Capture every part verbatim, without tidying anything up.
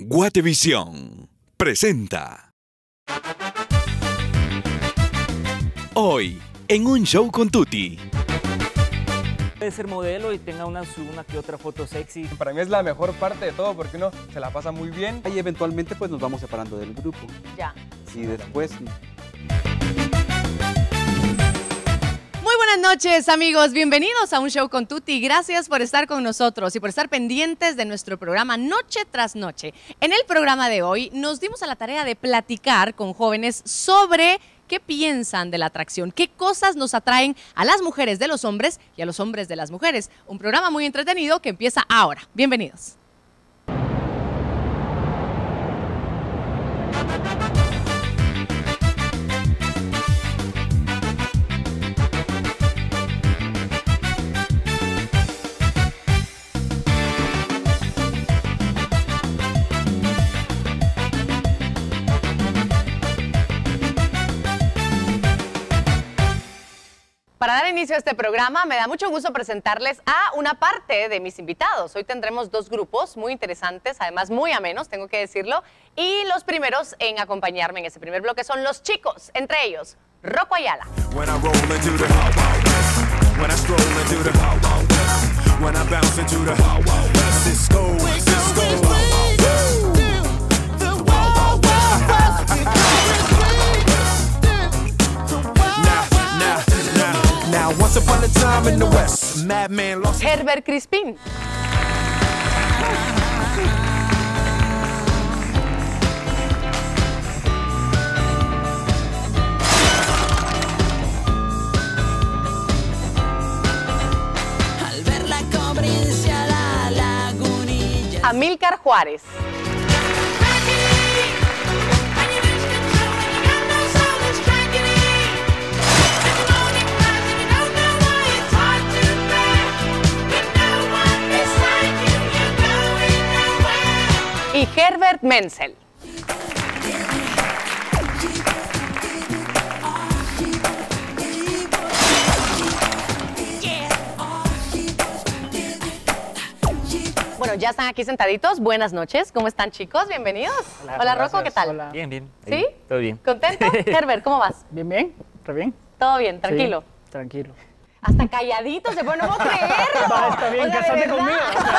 Guatevisión presenta. Hoy, en un show con Tuti. Puede ser modelo y tenga una, una que otra foto sexy. Para mí es la mejor parte de todo porque uno se la pasa muy bien. Y eventualmente pues nos vamos separando del grupo. Ya. Y después... Muy buenas noches, amigos. Bienvenidos a un show con Tuti. Gracias por estar con nosotros y por estar pendientes de nuestro programa Noche tras Noche. En el programa de hoy nos dimos a la tarea de platicar con jóvenes sobre qué piensan de la atracción, qué cosas nos atraen a las mujeres de los hombres y a los hombres de las mujeres. Un programa muy entretenido que empieza ahora. Bienvenidos. Para dar inicio a este programa, me da mucho gusto presentarles a una parte de mis invitados. Hoy tendremos dos grupos muy interesantes, además muy amenos, tengo que decirlo. Y los primeros en acompañarme en este primer bloque son los chicos, entre ellos, Rocco Ayala. Herbert Crispín. Al ver la cobrincia, la lagunilla. Amílcar Juárez. Y Herbert Menzel. Bueno, ya están aquí sentaditos. Buenas noches. ¿Cómo están, chicos? Bienvenidos. Hola, Hola Rocco, ¿qué tal? Hola. Bien, bien. ¿Sí? Ahí, todo bien. ¿Contento? Herbert, ¿cómo vas? Bien, bien, re bien. ¿Todo bien? ¿Tranquilo? Sí, tranquilo. Hasta calladito se pone, no puedo creerlo. Va, está bien, O sea, cásate ¿de conmigo.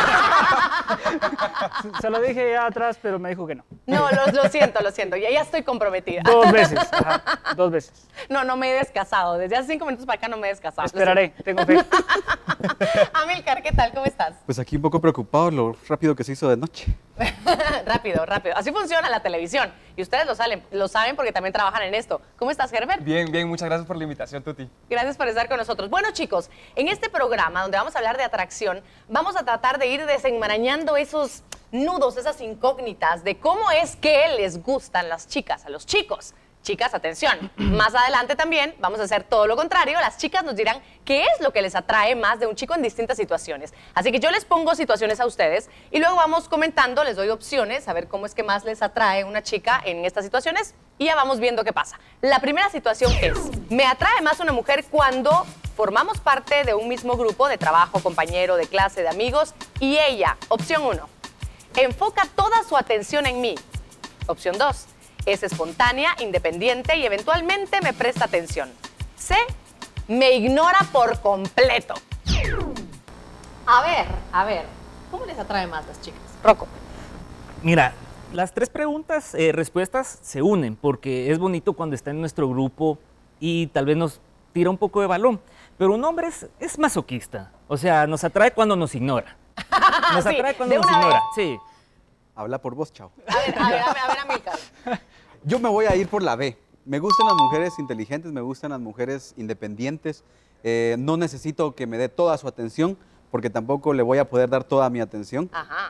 verdad? Se lo dije ya atrás, pero me dijo que no. No, lo, lo siento, lo siento. Ya, ya estoy comprometida. Dos veces, ajá, dos veces. No, no me he descasado. Desde hace cinco minutos para acá no me he descasado. Esperaré, tengo fe. Amílcar, ¿qué tal? ¿Cómo estás? Pues aquí un poco preocupado lo rápido que se hizo de noche. Rápido, rápido. Así funciona la televisión. Y ustedes lo, salen, lo saben porque también trabajan en esto. ¿Cómo estás, Herbert? Bien, bien, muchas gracias por la invitación, Tuti. Gracias por estar con nosotros. Bueno, chicos, en este programa donde vamos a hablar de atracción, vamos a tratar de ir desenmarañando esos nudos, esas incógnitas de cómo es que les gustan las chicas a los chicos. Chicas, atención, más adelante también vamos a hacer todo lo contrario. Las chicas nos dirán qué es lo que les atrae más de un chico en distintas situaciones. Así que yo les pongo situaciones a ustedes y luego vamos comentando, les doy opciones, a ver cómo es que más les atrae una chica en estas situaciones y ya vamos viendo qué pasa. La primera situación es, me atrae más una mujer cuando formamos parte de un mismo grupo de trabajo, compañero, de clase, de amigos y ella, opción uno, enfoca toda su atención en mí. Opción dos, es espontánea, independiente y eventualmente me presta atención. C, me ignora por completo. A ver, a ver, ¿cómo les atrae más las chicas? Rocco. Mira, las tres preguntas, eh, respuestas se unen porque es bonito cuando está en nuestro grupo y tal vez nos tira un poco de balón. Pero un hombre es, es masoquista, o sea, nos atrae cuando nos ignora. Nos Sí, atrae cuando de nos una ignora, vez. sí. Habla por vos, chao. A ver, a ver, a ver, a ver, Amílcar. Yo me voy a ir por la B. Me gustan las mujeres inteligentes, me gustan las mujeres independientes. Eh, no necesito que me dé toda su atención, porque tampoco le voy a poder dar toda mi atención. Ajá.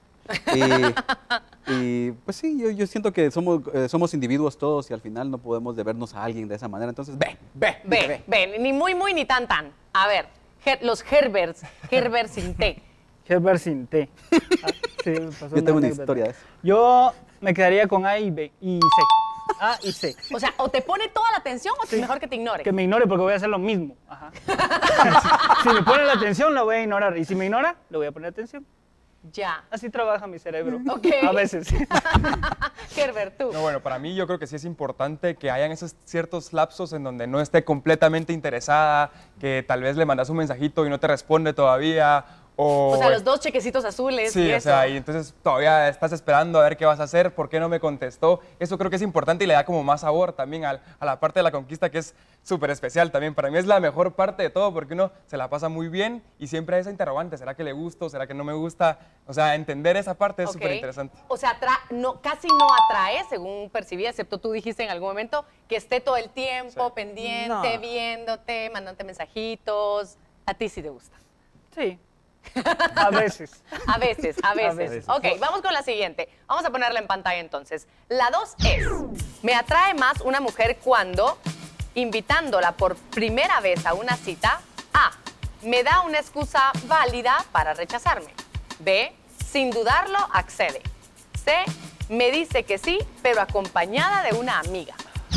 Y, y, pues sí, yo, yo siento que somos, eh, somos individuos todos y al final no podemos debernos a alguien de esa manera. Entonces, B, B, Ve, ve, ni muy, muy, ni tan, tan. A ver, Her- los Herberts, Herbert sin T. Herbert sin T. Ah, sí, me pasó Yo tengo una anécdota. historia de eso. Yo me quedaría con A y B y C. A y C. O sea, o te pone toda la atención o es Sí. mejor que te ignore. Que me ignore porque voy a hacer lo mismo. Ajá. Si me pone la atención, la voy a ignorar. Y si me ignora, le voy a poner atención. Ya. Así trabaja mi cerebro. Ok. A veces. Herbert, tú. No, bueno, para mí yo creo que sí es importante que hayan esos ciertos lapsos en donde no esté completamente interesada, que tal vez le mandas un mensajito y no te responde todavía. O, O sea, los dos chequecitos azules Sí, y o eso. sea, y entonces todavía estás esperando a ver qué vas a hacer, por qué no me contestó. Eso creo que es importante y le da como más sabor también al- a, la parte de la conquista, que es súper especial también. Para mí es la mejor parte de todo porque uno se la pasa muy bien y siempre hay esa interrogante, ¿será que le gusto? ¿Será que no me gusta? O sea, entender esa parte es Ok. súper interesante. O sea, atra- no, casi no atrae, según percibí, excepto tú dijiste en algún momento, que esté todo el tiempo Sí. pendiente, No. viéndote, mandándote mensajitos. A ti sí te gusta. Sí. A veces. A veces, a veces. veces. Ok, vamos con la siguiente. Vamos a ponerla en pantalla entonces. La dos es, me atrae más una mujer cuando, invitándola por primera vez a una cita, A, me da una excusa válida para rechazarme. B, sin dudarlo, accede. C, me dice que sí, pero acompañada de una amiga.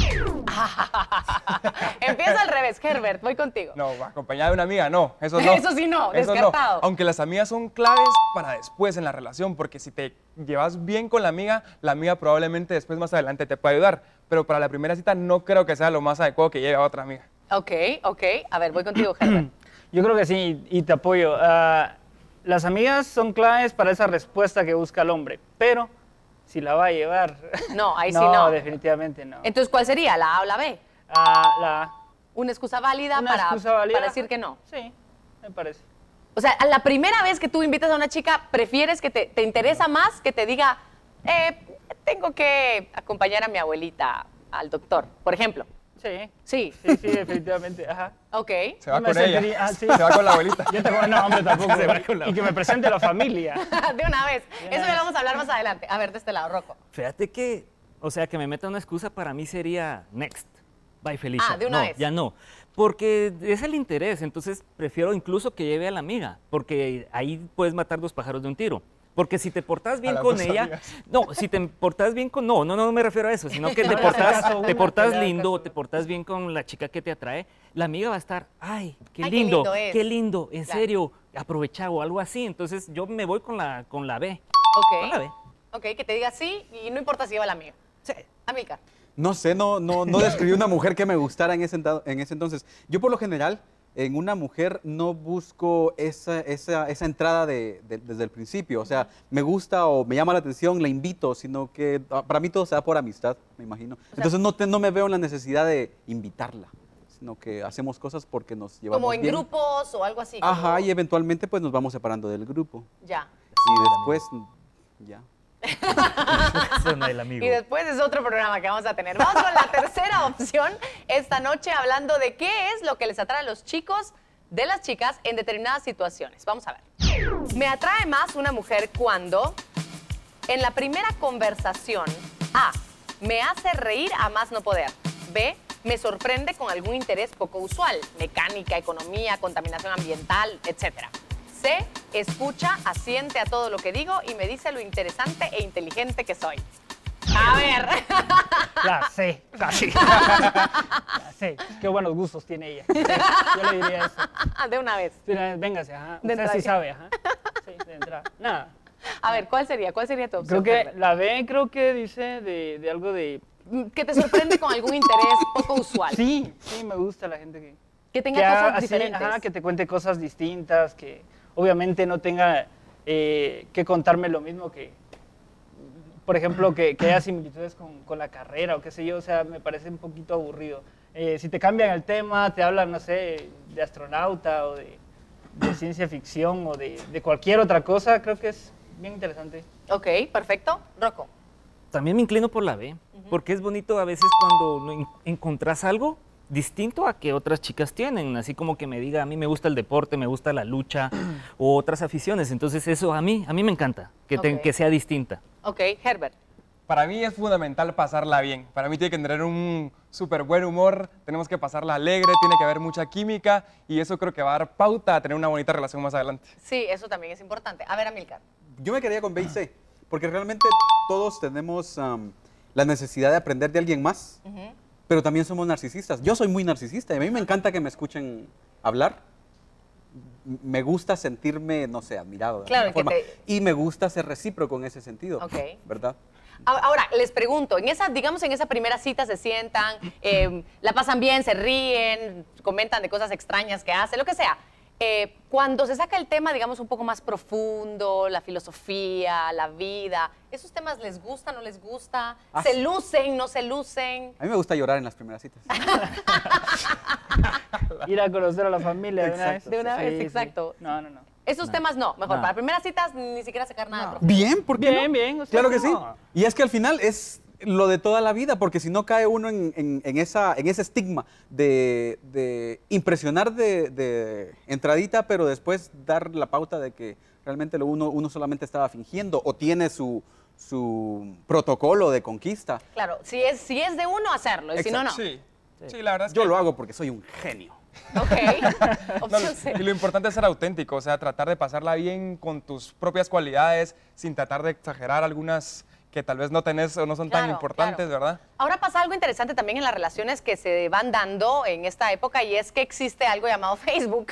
Empieza al revés, Herbert, voy contigo. No, acompañada de una amiga, no, eso no. Eso sí no, Eso descartado. Aunque las amigas son claves para después en la relación, porque si te llevas bien con la amiga, la amiga probablemente después más adelante te puede ayudar. Pero para la primera cita no creo que sea lo más adecuado que lleve a otra amiga. Ok, ok. A ver, voy contigo, Herbert. Yo creo que sí, y te apoyo. Ah, las amigas son claves para esa respuesta que busca el hombre, pero si la va a llevar... No, ahí sí no. definitivamente no. Entonces, ¿cuál sería? ¿La A o la B? Ah, la A. Una excusa válida, Una para, excusa válida. para decir que no. Sí, me parece. O sea, a la primera vez que tú invitas a una chica, ¿prefieres que te, te interesa más que te diga, eh, tengo que acompañar a mi abuelita al doctor, por ejemplo? Sí, Sí. sí, sí, definitivamente. Ajá. Ok. Se va No me con ella. sentiría- ah, sí. Se va con la abuelita. Yo tengo, no, hombre, tampoco. Se va con la- Y que me presente la familia. De una vez. De Eso una ya lo vez. vamos a hablar más adelante. A ver, de este lado, Rocco. Fíjate que, o sea, que me meta una excusa para mí sería next. Bye, Felicia. Ah, de una no, vez. ya no. Porque es el interés, entonces prefiero incluso que lleve a la amiga, porque ahí puedes matar dos pájaros de un tiro. Porque si te portas bien las con dos ella, amigas. no, si te portas bien con, no, no, no me refiero a eso, sino que No te le hagas portas, caso a te una, portas que le haga lindo, caso. te portas bien con la chica que te atrae, la amiga va a estar, ay, qué Ay, qué lindo, lindo es". qué lindo, en Claro. serio, aprovecha o algo así. Entonces yo me voy con la, con la B. Con la Ok. B. Ok, que te diga sí y no importa si lleva la amiga. Sí. Amilcar. No sé, no, no, no describí una mujer que me gustara en ese, enta- en ese entonces. Yo por lo general, en una mujer no busco esa, esa, esa entrada de, de- desde el principio. O sea, me gusta o me llama la atención, la invito, sino que ah, para mí todo se da por amistad, me imagino. Entonces no, te- no me veo en la necesidad de invitarla, sino que hacemos cosas porque nos llevamos Como en bien. grupos o algo así. como- Ajá, y eventualmente pues nos vamos separando del grupo. Ya. Y después, ya. Zona del amigo. Y después es otro programa que vamos a tener. Vamos con la tercera opción esta noche hablando de qué es lo que les atrae a los chicos de las chicas en determinadas situaciones. Vamos a ver. Me atrae más una mujer cuando en la primera conversación A, me hace reír a más no poder. B, me sorprende con algún interés poco usual, mecánica, economía, contaminación ambiental, etcétera. C, escucha, asiente a todo lo que digo y me dice lo interesante e inteligente que soy. A ver. La C, casi. La C. Qué buenos gustos tiene ella. Sí, yo le diría eso. De una vez. Sí, véngase, ajá. De Usted entrada. sí sabe, ajá. Sí, de entrada. Nada. A ver, ¿cuál sería? ¿Cuál sería tu opción? Creo que Herbert? la B creo que dice de, de algo de... Que te sorprende con algún interés poco usual. Sí, sí, me gusta la gente que... Que tenga que haga cosas así, diferentes. ajá, que te cuente cosas distintas, que obviamente no tenga eh, que contarme lo mismo que, por ejemplo, que, que haya similitudes con, con la carrera o qué sé yo, o sea, me parece un poquito aburrido. Eh, si te cambian el tema, te hablan, no sé, de astronauta o de, de ciencia ficción o de, de cualquier otra cosa, creo que es bien interesante. Ok, perfecto. Rocco. También me inclino por la B, porque es bonito a veces cuando no en- encontrás algo distinto a que otras chicas tienen, así como que me diga, a mí me gusta el deporte, me gusta la lucha o otras aficiones, entonces eso a mí, a mí me encanta, que, te- Ok. que sea distinta. Ok, Herbert. Para mí es fundamental pasarla bien. Para mí tiene que tener un súper buen humor, tenemos que pasarla alegre, tiene que haber mucha química y eso creo que va a dar pauta a tener una bonita relación más adelante. Sí, eso también es importante. A ver, Amilcar. Yo me quedaría con B y C, porque realmente todos tenemos am, la necesidad de aprender de alguien más, Ujú. pero también somos narcisistas. Yo soy muy narcisista y a mí me encanta que me escuchen hablar. me gusta sentirme, no sé, admirado. De Claro, alguna que forma. te- Y me gusta ser recíproco en ese sentido, Ok. ¿verdad? Ahora, les pregunto, en esa, digamos, en esa primera cita se sientan, eh, la pasan bien, se ríen, comentan de cosas extrañas que hacen, lo que sea. Eh, cuando se saca el tema, digamos, un poco más profundo, la filosofía, la vida, ¿esos temas les gusta, no les gusta? Ah, ¿Se sí. lucen, no se lucen? A mí me gusta llorar en las primeras citas. Ir a conocer a la familia de una vez. Exacto. De una vez, Sí, sí. exacto. No, no, no. Esos temas no, mejor. No. Para primeras citas ni siquiera sacar nada de profundo. Bien, ¿por qué Bien, no? bien, o sea, Claro que sí. no. Y es que al final es lo de toda la vida, porque si no cae uno en, en- en esa, en ese estigma de, de impresionar de, de entradita, pero después dar la pauta de que realmente lo uno, uno solamente estaba fingiendo o tiene su, su protocolo de conquista. Claro, si es, si es de uno, hacerlo, y si no, no. Sí, sí, la verdad es Yo que... lo hago porque soy un genio. Ok. No, Opción C. y lo importante es ser auténtico, o sea, tratar de pasarla bien con tus propias cualidades, sin tratar de exagerar algunas que tal vez no tenés o no son tan Claro, importantes, claro. ¿verdad? Ahora pasa algo interesante también en las relaciones que se van dando en esta época y es que existe algo llamado Facebook,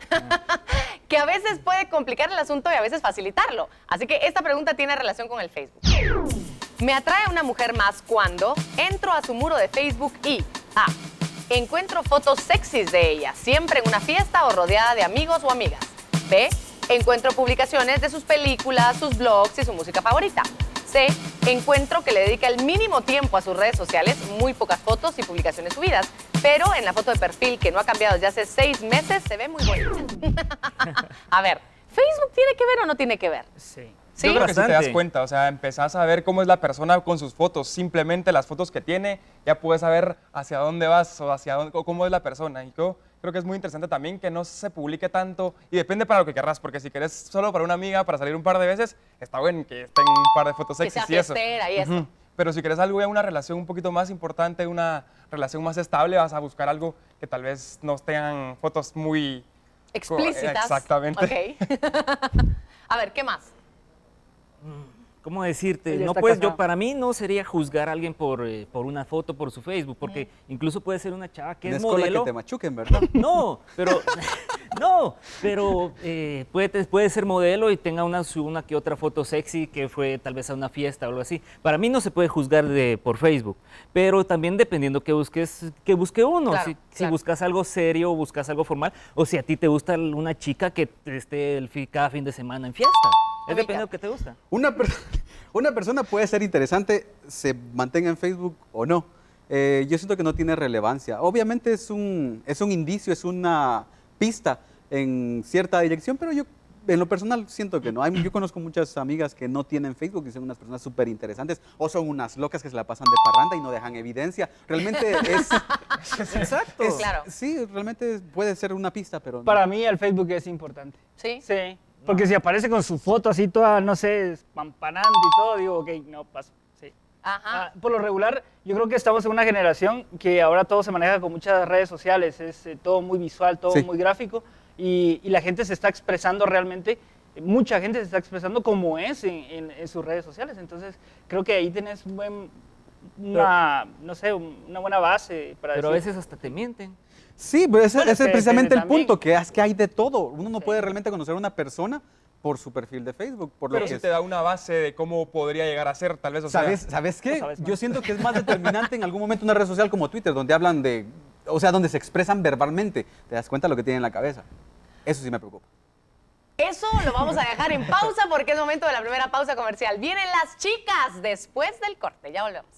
que a veces puede complicar el asunto y a veces facilitarlo. Así que esta pregunta tiene relación con el Facebook. Me atrae una mujer más cuando entro a su muro de Facebook y A. Encuentro fotos sexys de ella, siempre en una fiesta o rodeada de amigos o amigas. B. Encuentro publicaciones de sus películas, sus blogs y su música favorita. C. Encuentro que le dedica el mínimo tiempo a sus redes sociales, muy pocas fotos y publicaciones subidas, pero en la foto de perfil que no ha cambiado desde hace seis meses se ve muy bonita. A ver, ¿Facebook tiene que ver o no tiene que ver? Sí. ¿Sí? Yo creo que si te das Bastante. cuenta, o sea, empezás a ver cómo es la persona con sus fotos, simplemente las fotos que tiene, ya puedes saber hacia dónde vas o hacia dónde, o cómo es la persona. Y yo creo que es muy interesante también que no se publique tanto y depende para lo que querrás, porque si querés solo para una amiga, para salir un par de veces, está bueno que estén un par de fotos Que sexys sea y eso. fiestera y eso. Ujú. Pero si querés algo ya una relación un poquito más importante, una relación más estable, vas a buscar algo que tal vez no tengan fotos muy... Explícitas. Exactamente. Ok. A ver, ¿qué más? ¿Cómo decirte? Ella No, está pues casada. yo para mí no sería juzgar a alguien por, eh, por una foto, por su Facebook, porque incluso puede ser una chava que No es es cola modelo. que te machuquen, ¿verdad? No, pero no, pero eh, puede, te- puede ser modelo y tenga una, su- una que otra foto sexy que fue tal vez a una fiesta o algo así. Para mí no se puede juzgar de, por Facebook, pero también dependiendo que busques, que busque uno. Claro, si, si claro. buscas algo serio o buscas algo formal, o si a ti te gusta una chica que esté el fi- cada fin de semana en fiesta. Es Ubica. depende de lo que te gusta. Una, per- una persona puede ser interesante, se mantenga en Facebook o no. Eh, yo siento que no tiene relevancia. Obviamente es un, es un indicio, es una pista en cierta dirección, pero yo en lo personal siento que no. Hay, yo conozco muchas amigas que no tienen Facebook y son unas personas súper interesantes o son unas locas que se la pasan de parranda y no dejan evidencia. Realmente es... Exacto. es- Claro. Sí, realmente puede ser una pista, pero... no. Para mí el Facebook es importante. ¿Sí? Sí. Porque si aparece con su foto así toda, no sé, espampanante y todo, digo, ok, no paso. Sí. Ajá. Ah, por lo regular, yo creo que estamos en una generación que ahora todo se maneja con muchas redes sociales, es eh, todo muy visual, todo Sí. muy gráfico, y, y la gente se está expresando realmente, eh, mucha gente se está expresando como es en, en- en sus redes sociales, entonces creo que ahí tenés un buen, una, no sé, un- una buena base para Pero a decir. veces hasta te mienten. Sí, pero ese, Bueno, ese es que precisamente el depende punto, también. que es que hay de todo. Uno no Sí. puede realmente conocer a una persona por su perfil de Facebook. Por lo Pero que sí es- te da una base de cómo podría llegar a ser, tal vez, o sea... ¿Sabes, ¿Sabes qué? Lo sabes más. Yo siento que es más determinante en algún momento una red social como Twitter, donde hablan de, o sea, donde se expresan verbalmente. Te das cuenta de lo que tienen en la cabeza. Eso sí me preocupa. Eso lo vamos a dejar en pausa porque es momento de la primera pausa comercial. Vienen las chicas después del corte. Ya volvemos.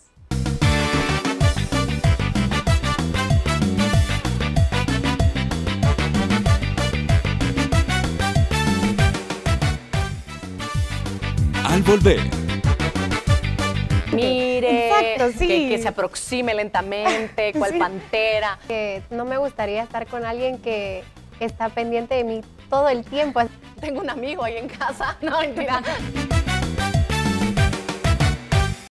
Al volver, Mire, Exacto, sí. que, que se aproxime lentamente, cual Sí. pantera. Que no me gustaría estar con alguien que está pendiente de mí todo el tiempo. Tengo un amigo ahí en casa. No, mentira.